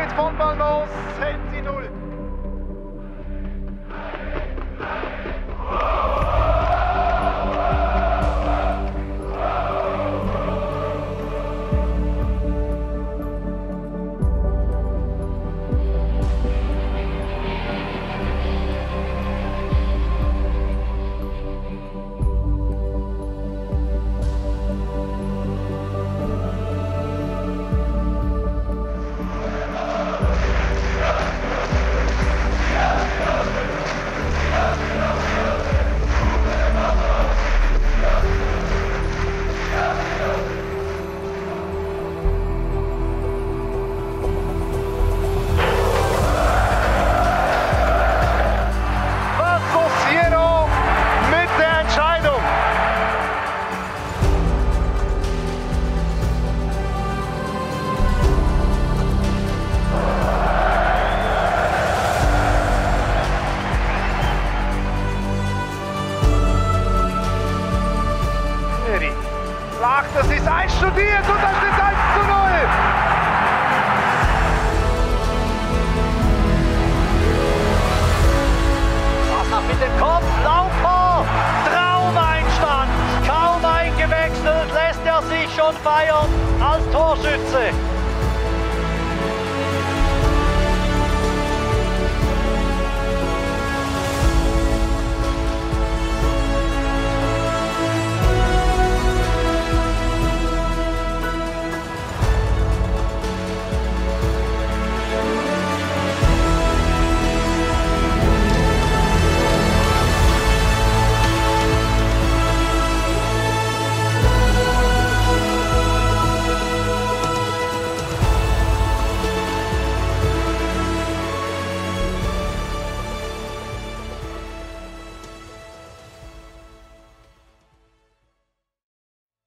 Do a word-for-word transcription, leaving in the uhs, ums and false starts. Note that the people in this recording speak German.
geht von Ball los, hält sie null. Das ist einstudiert und das ist eins zu null. Wasser mit dem Kopf, Laufer, Traumeinstand. Kaum eingewechselt, lässt er sich schon feiern als Torschütze.